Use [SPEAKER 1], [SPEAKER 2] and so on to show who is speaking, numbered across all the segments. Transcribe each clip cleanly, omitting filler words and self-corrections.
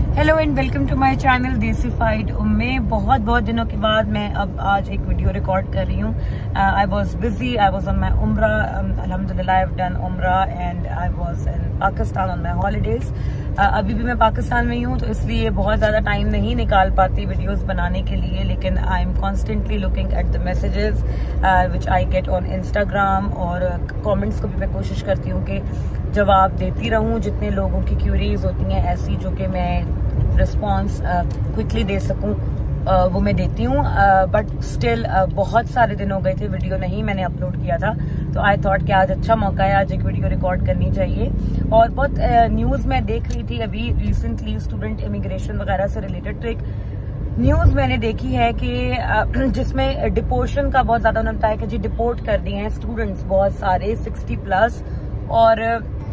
[SPEAKER 1] Hello and welcome to my channel Desified में बहुत दिनों के बाद मैं अब आज एक वीडियो रिकॉर्ड कर रही हूँ। I was busy, I was on my उम्रा, अल्हम्दुलिल्लाह आई हैव डन उम्रा and I was in Pakistan on my holidays. अभी भी मैं पाकिस्तान में ही हूँ, तो इसलिए बहुत ज़्यादा टाइम नहीं निकाल पाती वीडियोस बनाने के लिए, लेकिन I am constantly looking at the messages which I get on Instagram, और कमेंट्स को भी मैं कोशिश करती हूँ कि जवाब देती रहूँ जितने लोगों की क्यूरीज होती हैं ऐसी, जो कि मैं रिस्पॉन्स क्विकली दे सकूं, वो मैं देती हूँ। बट स्टिल बहुत सारे दिन हो गए थे वीडियो नहीं मैंने अपलोड किया था, तो आई थॉट कि आज अच्छा मौका है, आज एक वीडियो रिकॉर्ड करनी चाहिए। और बहुत न्यूज़ मैं देख रही थी अभी रिसेंटली स्टूडेंट इमिग्रेशन वगैरह से रिलेटेड, तो एक न्यूज़ मैंने देखी है कि जिसमें डिपोर्शन का बहुत ज्यादा उन्होंने बताया कि जी डिपोर्ट कर दिए हैं स्टूडेंट्स बहुत सारे 60+, और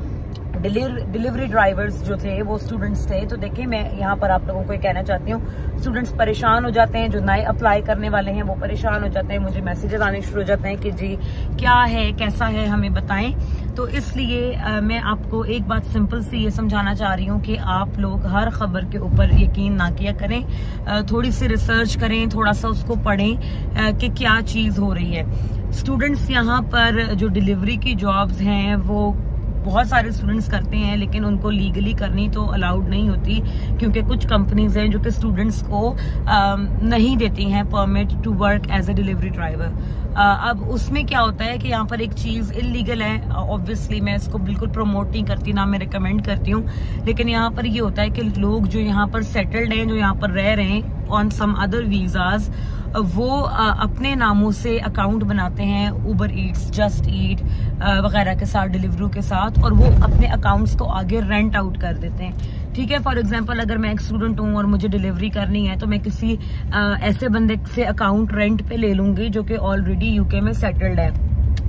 [SPEAKER 1] डिलीवरी ड्राइवर्स जो थे वो स्टूडेंट्स थे। तो देखिए, मैं यहाँ पर आप लोगों को ये कहना चाहती हूँ, स्टूडेंट्स परेशान हो जाते हैं, जो नए अप्लाई करने वाले हैं वो परेशान हो जाते हैं, मुझे मैसेजेस आने शुरू हो जाते हैं कि जी क्या है, कैसा है, हमें बताएं। तो इसलिए मैं आपको एक बात सिंपल सी ये समझाना चाह रही हूँ कि आप लोग हर खबर के ऊपर यकीन ना किया करें, थोड़ी सी रिसर्च करें, थोड़ा सा उसको पढ़ें कि क्या चीज हो रही है। स्टूडेंट्स यहाँ पर जो डिलीवरी की जॉब्स हैं वो बहुत सारे स्टूडेंट्स करते हैं, लेकिन उनको लीगली करनी तो अलाउड नहीं होती, क्योंकि कुछ कंपनीज हैं जो कि स्टूडेंट्स को नहीं देती हैं permit to work as a delivery driver. अब उसमें क्या होता है कि यहाँ पर एक चीज इलीगल है, ऑब्वियसली मैं इसको बिल्कुल प्रमोट नहीं करती, ना मैं रिकमेंड करती हूँ, लेकिन यहाँ पर ये होता है कि लोग जो यहाँ पर सेटल्ड हैं, जो यहाँ पर रह रहे हैं ऑन सम अदर वीजाज, वो अपने नामों से अकाउंट बनाते हैं उबर ईट्स, जस्ट ईट वगैरह के साथ, डिलीवरी के साथ, और वो अपने अकाउंट्स को आगे रेंट आउट कर देते हैं। ठीक है, फॉर एग्जांपल अगर मैं एक स्टूडेंट हूँ और मुझे डिलीवरी करनी है, तो मैं किसी ऐसे बंदे से अकाउंट रेंट पे ले लूंगी जो कि ऑलरेडी यूके में सेटल्ड है।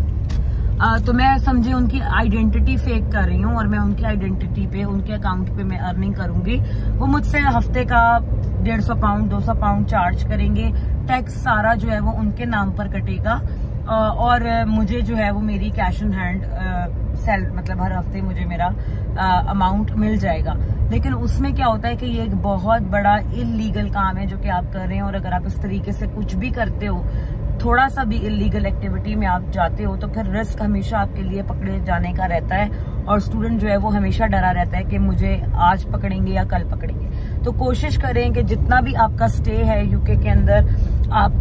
[SPEAKER 1] तो मैं समझे उनकी आइडेंटिटी फेक कर रही हूँ, और मैं उनकी आइडेंटिटी पे, उनके अकाउंट पे मैं अर्निंग करूंगी। वो मुझसे हफ्ते का 150 पाउंड 200 पाउंड चार्ज करेंगे, टैक्स सारा जो है वो उनके नाम पर कटेगा, और मुझे जो है वो मेरी कैश इन हैंड मतलब हर हफ्ते मुझे मेरा अमाउंट मिल जाएगा। लेकिन उसमें क्या होता है कि ये एक बहुत बड़ा इलीगल काम है जो कि आप कर रहे हैं, और अगर आप इस तरीके से कुछ भी करते हो, थोड़ा सा भी इलीगल एक्टिविटी में आप जाते हो, तो फिर रिस्क हमेशा आपके लिए पकड़े जाने का रहता है, और स्टूडेंट जो है वो हमेशा डरा रहता है कि मुझे आज पकड़ेंगे या कल पकड़ेंगे। तो कोशिश करें कि जितना भी आपका स्टे है यूके के अंदर, आप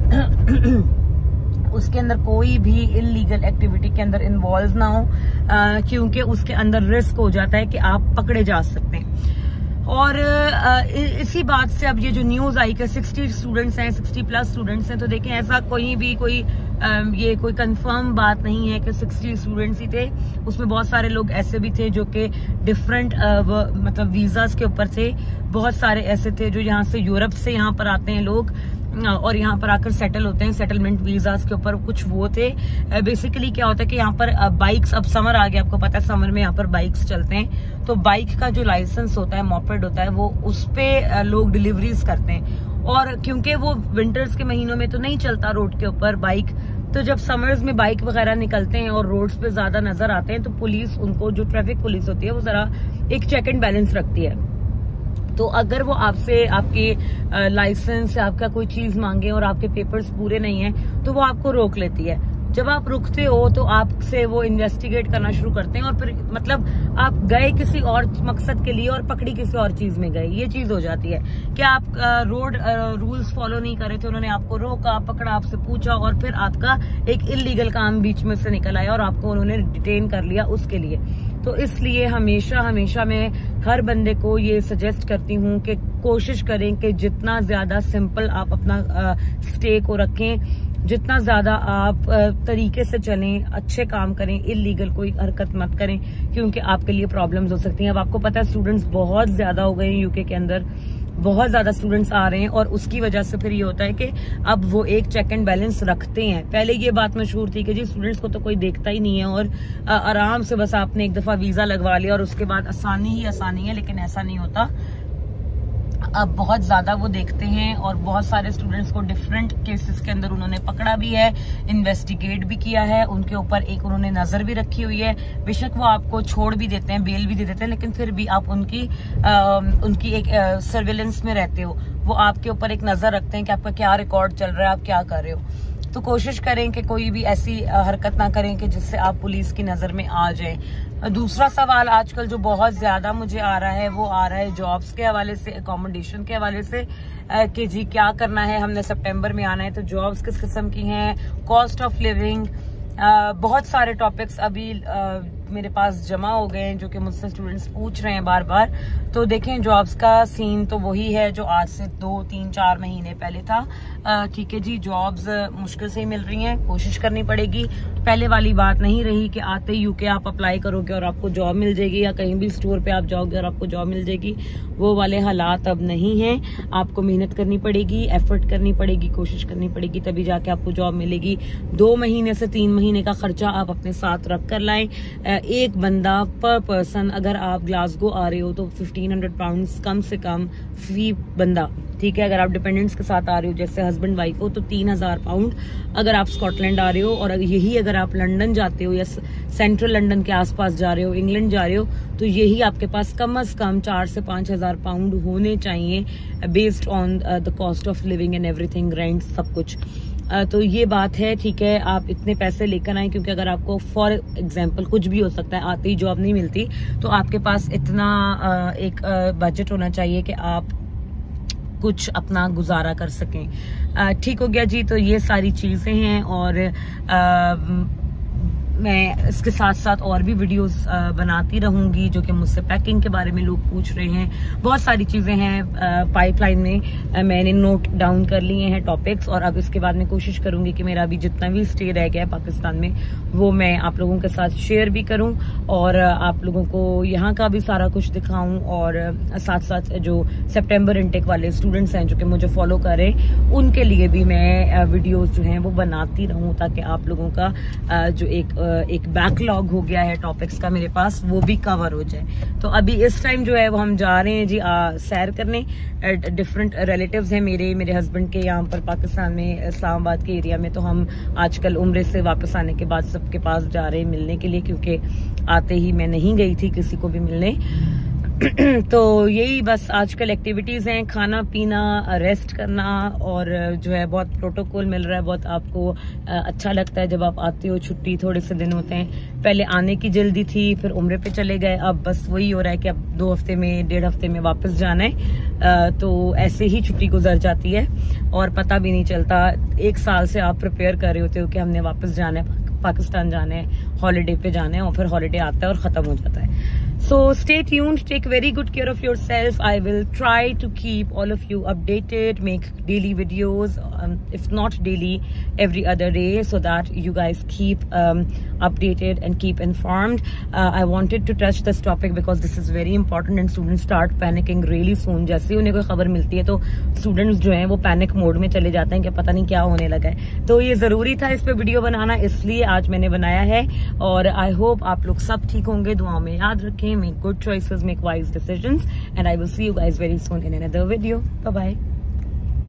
[SPEAKER 1] उसके अंदर कोई भी इलीगल एक्टिविटी के अंदर इन्वॉल्व ना हो, क्योंकि उसके अंदर रिस्क हो जाता है कि आप पकड़े जा सकते हैं। और इसी बात से अब ये जो न्यूज आई कि 60 स्टूडेंट्स हैं, 60+ स्टूडेंट्स हैं, तो देखें ऐसा ये कोई कंफर्म बात नहीं है कि 60 स्टूडेंट्स ही थे। उसमें बहुत सारे लोग ऐसे भी थे जो कि डिफरेंट मतलब वीजास के ऊपर थे। बहुत सारे ऐसे थे जो यहाँ से यूरोप से यहाँ पर आते हैं लोग, और यहाँ पर आकर सेटल होते हैं सेटलमेंट वीजास के ऊपर, कुछ वो थे। बेसिकली क्या होता है कि यहाँ पर बाइक्स, अब समर आ गया, आपको पता है समर में यहाँ पर बाइक्स चलते हैं, तो बाइक का जो लाइसेंस होता है, मॉपेड होता है, वो उस पे लोग डिलीवरीज करते हैं। और क्योंकि वो विंटर्स के महीनों में तो नहीं चलता रोड के ऊपर बाइक, तो जब समर्स में बाइक वगैरह निकलते हैं और रोड्स पे ज्यादा नजर आते हैं, तो पुलिस उनको, जो ट्रैफिक पुलिस होती है, वो जरा एक चेक एंड बैलेंस रखती है। तो अगर वो आपसे आपके लाइसेंस या आपका कोई चीज मांगे और आपके पेपर्स पूरे नहीं है, तो वो आपको रोक लेती है। जब आप रुकते हो तो आपसे वो इन्वेस्टिगेट करना शुरू करते हैं, और फिर मतलब आप गए किसी और मकसद के लिए और पकड़ी किसी और चीज में गए, ये चीज हो जाती है कि आप रोड रूल्स फॉलो नहीं कर रहे थे, उन्होंने आपको रोका, पकड़ा, आपसे पूछा, और फिर आपका एक इलीगल काम बीच में से निकल आया और आपको उन्होंने डिटेन कर लिया उसके लिए। तो इसलिए हमेशा मैं हर बंदे को ये सजेस्ट करती हूँ कि कोशिश करें कि जितना ज्यादा सिंपल आप अपना स्टे को रखें, जितना ज्यादा आप तरीके से चलें, अच्छे काम करें, इलीगल कोई हरकत मत करें, क्योंकि आपके लिए प्रॉब्लम्स हो सकती हैं। अब आपको पता है स्टूडेंट्स बहुत ज्यादा हो गए हैं यूके के अंदर, बहुत ज्यादा स्टूडेंट्स आ रहे हैं, और उसकी वजह से फिर ये होता है कि अब वो एक चेक एंड बैलेंस रखते हैं। पहले ये बात मशहूर थी कि जी स्टूडेंट्स को तो कोई देखता ही नहीं है, और आराम से बस आपने एक दफा वीजा लगवा लिया और उसके बाद आसानी ही आसानी है, लेकिन ऐसा नहीं होता। अब बहुत ज्यादा वो देखते हैं और बहुत सारे स्टूडेंट्स को डिफरेंट केसेस के अंदर उन्होंने पकड़ा भी है, इन्वेस्टिगेट भी किया है, उनके ऊपर एक उन्होंने नजर भी रखी हुई है। बेशक वो आपको छोड़ भी देते हैं, बेल भी दे देते हैं, लेकिन फिर भी आप उनकी एक सर्विलेंस में रहते हो। वो आपके ऊपर एक नजर रखते हैं कि आपका क्या रिकॉर्ड चल रहा है, आप क्या कर रहे हो। तो कोशिश करें कि कोई भी ऐसी हरकत ना करें कि जिससे आप पुलिस की नजर में आ जाएं। दूसरा सवाल आजकल जो बहुत ज्यादा मुझे आ रहा है वो आ रहा है जॉब्स के हवाले से, अकोमोडेशन के हवाले से कि जी क्या करना है, हमने सितंबर में आना है तो जॉब्स किस किस्म की हैं, कॉस्ट ऑफ लिविंग, बहुत सारे टॉपिक्स अभी मेरे पास जमा हो गए हैं जो कि मुझसे स्टूडेंट्स पूछ रहे हैं बार बार। तो देखें जॉब्स का सीन तो वही है जो आज से 2, 3, 4 महीने पहले था। ठीक है जी, जॉब्स मुश्किल से ही मिल रही हैं, कोशिश करनी पड़ेगी। पहले वाली बात नहीं रही कि आते ही यूके आप अप्लाई करोगे और आपको जॉब मिल जाएगी, या कहीं भी स्टोर पे आप जाओगे और आपको जॉब मिल जाएगी। वो वाले हालात अब नहीं हैं। आपको मेहनत करनी पड़ेगी, एफर्ट करनी पड़ेगी, कोशिश करनी पड़ेगी, तभी जाके आपको जॉब मिलेगी। 2 महीने से 3 महीने का खर्चा आप अपने साथ रख कर लाएं। एक बंदा पर पर्सन, अगर आप ग्लासगो आ रहे हो तो 1500 पाउंड कम से कम फी बंदा, ठीक है। अगर आप डिपेंडेंट्स के साथ आ रहे हो जैसे हस्बैंड वाइफ हो तो 3000 पाउंड। अगर आप स्कॉटलैंड आ रहे हो और यही अगर आप लंदन जाते हो या सेंट्रल लंदन के आसपास जा रहे हो, इंग्लैंड जा रहे हो, तो यही आपके पास कम से कम 4 से 5000 पाउंड होने चाहिए based on the cost of living and everything, rent, सब कुछ। तो ये बात है, ठीक है। आप इतने पैसे लेकर आए क्योंकि अगर आपको फॉर एग्जांपल कुछ भी हो सकता है, आते ही जॉब नहीं मिलती, तो आपके पास इतना एक बजट होना चाहिए कि आप कुछ अपना गुजारा कर सकें। ठीक हो गया जी। तो ये सारी चीजें हैं और मैं इसके साथ साथ और भी वीडियोस बनाती रहूंगी जो कि मुझसे पैकिंग के बारे में लोग पूछ रहे हैं। बहुत सारी चीजें हैं पाइपलाइन में, मैंने नोट डाउन कर लिए हैं टॉपिक्स, और अब इसके बाद मैं कोशिश करूंगी कि मेरा अभी जितना भी स्टे रह गया है पाकिस्तान में वो मैं आप लोगों के साथ शेयर भी करूं और आप लोगों को यहाँ का भी सारा कुछ दिखाऊं, और साथ साथ जो सितंबर इनटेक वाले स्टूडेंट्स हैं जो कि मुझे फॉलो करें, उनके लिए भी मैं वीडियोस जो हैं वो बनाती रहूं ताकि आप लोगों का जो एक बैकलॉग हो गया है टॉपिक्स का मेरे पास, वो भी कवर हो जाए। तो अभी इस टाइम जो है वो हम जा रहे हैं जी सैर करने। डिफरेंट रिलेटिव्स हैं मेरे हस्बैंड के यहाँ पर पाकिस्तान में, इस्लामाबाद के एरिया में। तो हम आजकल उम्रे से वापस आने के बाद सबके पास जा रहे हैं मिलने के लिए, क्योंकि आते ही मैं नहीं गई थी किसी को भी मिलने। तो यही बस आजकल एक्टिविटीज हैं, खाना पीना, रेस्ट करना, और जो है बहुत प्रोटोकॉल मिल रहा है, बहुत आपको अच्छा लगता है जब आप आते हो। छुट्टी थोड़े से दिन होते हैं, पहले आने की जल्दी थी, फिर उम्रे पे चले गए, अब बस वही हो रहा है कि अब 2 हफ्ते में 1.5 हफ्ते में वापस जाना है। तो ऐसे ही छुट्टी गुजर जाती है और पता भी नहीं चलता। 1 साल से आप प्रिपेयर कर रहे होते हो कि हमने वापस जाना है, पाकिस्तान जाना है, हॉलीडे पे जाना है, और फिर हॉलीडे आता है और खत्म हो जाता है। So stay tuned, take very good care of yourself. I will try to keep all of you updated, make daily videos, if not daily, every other day, so that you guys keep updated and keep informed. I wanted to touch this topic because this is very important and students start panicking really soon. जैसे ही उन्हें कोई खबर मिलती है तो students जो हैं वो पैनिक मोड में चले जाते हैं कि पता नहीं क्या होने लगा है। तो ये जरूरी था इस पे वीडियो बनाना, इसलिए आज मैंने बनाया है। और आई होप आप लोग सब ठीक होंगे, दुआ में याद रखें, make good choices, make wise decisions, and I will see you guys very soon in another video. Bye bye.